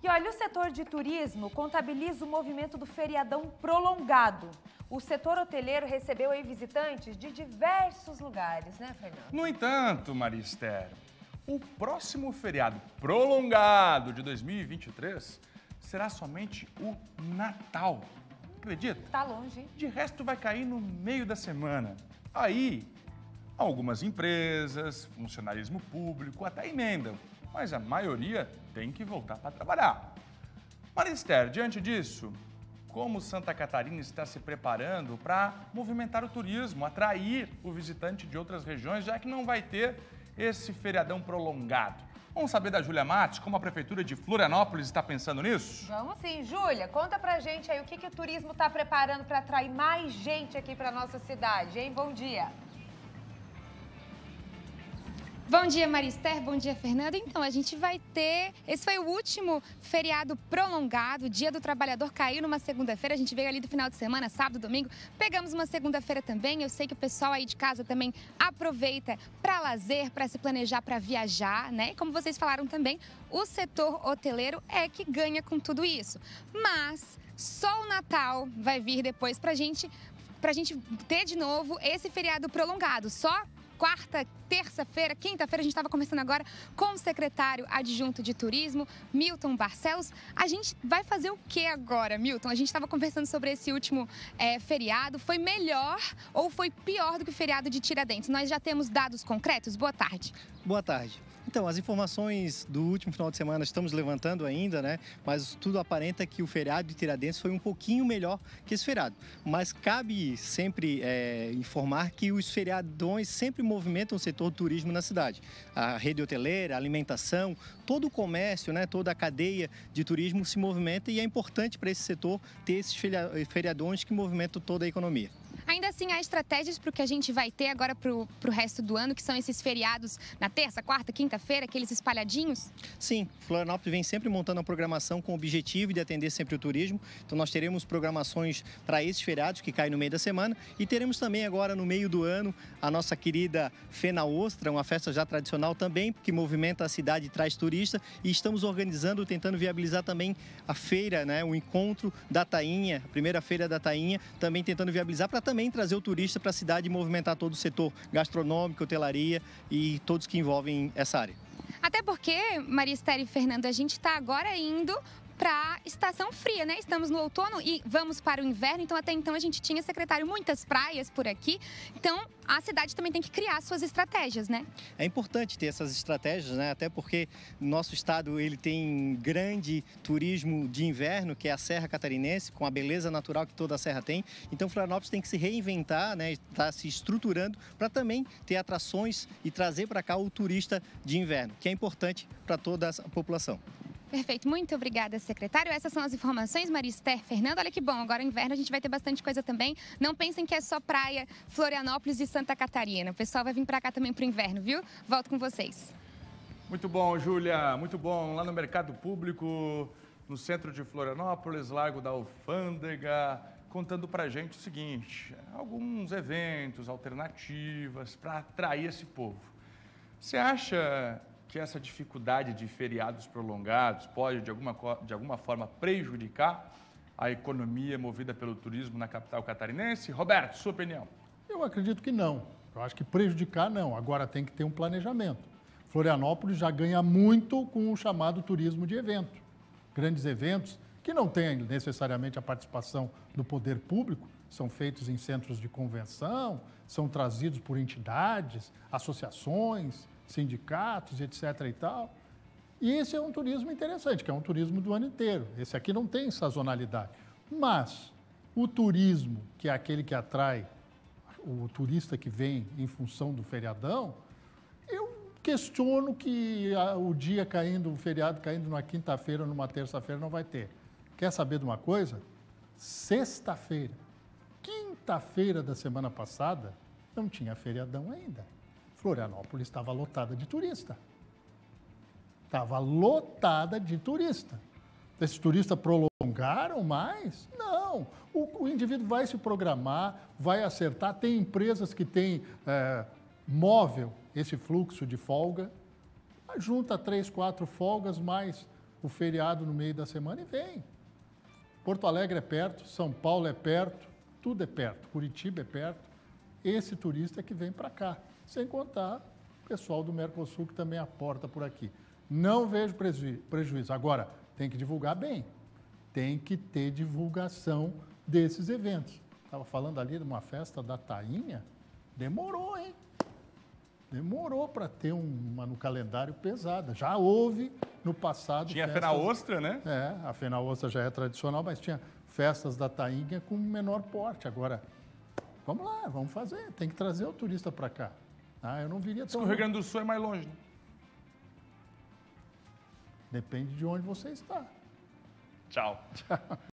E olha, o setor de turismo contabiliza o movimento do feriadão prolongado. O setor hoteleiro recebeu aí visitantes de diversos lugares, né, Fernando? No entanto, Maria Esther, o próximo feriado prolongado de 2023 será somente o Natal. Acredita? Tá longe, hein? De resto, vai cair no meio da semana. Aí, algumas empresas, funcionarismo público até emendam, mas a maioria tem que voltar para trabalhar. Maria Esther, diante disso, como Santa Catarina está se preparando para movimentar o turismo, atrair o visitante de outras regiões, já que não vai ter esse feriadão prolongado? Vamos saber da Júlia Matos, como a Prefeitura de Florianópolis está pensando nisso? Vamos sim. Júlia, conta pra gente aí o que o turismo está preparando para atrair mais gente aqui para nossa cidade, hein? Bom dia. Bom dia, Maria Esther. Bom dia, Fernando. Então, a gente vai ter... Esse foi o último feriado prolongado. O Dia do Trabalhador caiu numa segunda-feira. A gente veio ali do final de semana, sábado, domingo. Pegamos uma segunda-feira também. Eu sei que o pessoal aí de casa também aproveita para lazer, para se planejar, para viajar, né? E como vocês falaram também, o setor hoteleiro é que ganha com tudo isso. Mas só o Natal vai vir depois pra gente ter de novo esse feriado prolongado. Só quarta, terça-feira, quinta-feira, a gente estava conversando agora com o secretário adjunto de turismo, Milton Barcelos. A gente vai fazer o que agora, Milton? A gente estava conversando sobre esse último feriado. Foi melhor ou foi pior do que o feriado de Tiradentes? Nós já temos dados concretos? Boa tarde. Boa tarde. Então, as informações do último final de semana estamos levantando ainda, né? Mas tudo aparenta que o feriado de Tiradentes foi um pouquinho melhor que esse feriado. Mas cabe sempre informar que os feriadões sempre movimentam o setor do turismo na cidade. A rede hoteleira, a alimentação, todo o comércio, né? Toda a cadeia de turismo se movimenta e é importante para esse setor ter esses feriadões que movimentam toda a economia. Ainda assim, há estratégias para o que a gente vai ter agora para o resto do ano, que são esses feriados na terça, quarta, quinta-feira, aqueles espalhadinhos? Sim, Florianópolis vem sempre montando uma programação com o objetivo de atender sempre o turismo. Então, nós teremos programações para esses feriados que caem no meio da semana e teremos também agora no meio do ano a nossa querida Fena Ostra, uma festa já tradicional também, que movimenta a cidade e traz turista. E estamos organizando, tentando viabilizar também a feira, né, o encontro da Tainha, a primeira feira da Tainha, também tentando viabilizar para também trazer o turista para a cidade e movimentar todo o setor gastronômico, hotelaria e todos que envolvem essa área. Até porque, Maria Esther e Fernando, a gente está agora indo para a estação fria, né? Estamos no outono e vamos para o inverno, então até então a gente tinha, secretário, muitas praias por aqui. Então, a cidade também tem que criar suas estratégias, né? É importante ter essas estratégias, né? Até porque nosso estado ele tem grande turismo de inverno, que é a Serra Catarinense, com a beleza natural que toda a serra tem. Então, Florianópolis tem que se reinventar, né? Está se estruturando para também ter atrações e trazer para cá o turista de inverno, que é importante para toda a população. Perfeito, muito obrigada, secretário. Essas são as informações, Maria Esther, Fernando. Olha que bom, agora no inverno a gente vai ter bastante coisa também. Não pensem que é só praia, Florianópolis e Santa Catarina. O pessoal vai vir para cá também para o inverno, viu? Volto com vocês. Muito bom, Júlia, muito bom. Lá no Mercado Público, no centro de Florianópolis, Largo da Alfândega, contando pra gente o seguinte, alguns eventos, alternativas para atrair esse povo. Você acha que essa dificuldade de feriados prolongados pode, de alguma forma, prejudicar a economia movida pelo turismo na capital catarinense? Roberto, sua opinião? Eu acredito que não. Eu acho que prejudicar não. Agora tem que ter um planejamento. Florianópolis já ganha muito com o chamado turismo de evento. Grandes eventos que não têm necessariamente a participação do poder público, são feitos em centros de convenção, são trazidos por entidades, associações, sindicatos, etc. e tal. E esse é um turismo interessante, que é um turismo do ano inteiro. Esse aqui não tem sazonalidade. Mas o turismo, que é aquele que atrai o turista que vem em função do feriadão, eu questiono que o dia caindo, o feriado caindo numa quinta-feira ou numa terça-feira não vai ter. Quer saber de uma coisa? Sexta-feira, quinta-feira da semana passada, não tinha feriadão ainda. Florianópolis estava lotada de turista. Estava lotada de turista. Esses turistas prolongaram mais? Não. O indivíduo vai se programar, vai acertar. Tem empresas que têm móvel esse fluxo de folga. Junta 3, 4 folgas, mais o feriado no meio da semana e vem. Porto Alegre é perto, São Paulo é perto, tudo é perto, Curitiba é perto. Esse turista é que vem para cá, sem contar o pessoal do Mercosul que também aporta por aqui. Não vejo prejuízo. Agora, tem que divulgar bem, tem que ter divulgação desses eventos. Estava falando ali de uma festa da Tainha, demorou, hein? Demorou para ter uma no calendário pesada. Já houve no passado. Tinha festas... a Fena Ostra, né? A Fena Ostra já é tradicional, mas tinha festas da Tainha com menor porte. Agora, vamos lá, vamos fazer. Tem que trazer o turista para cá. Eu não viria tão... O Rio Grande do Sul é mais longe, né? Depende de onde você está. Tchau.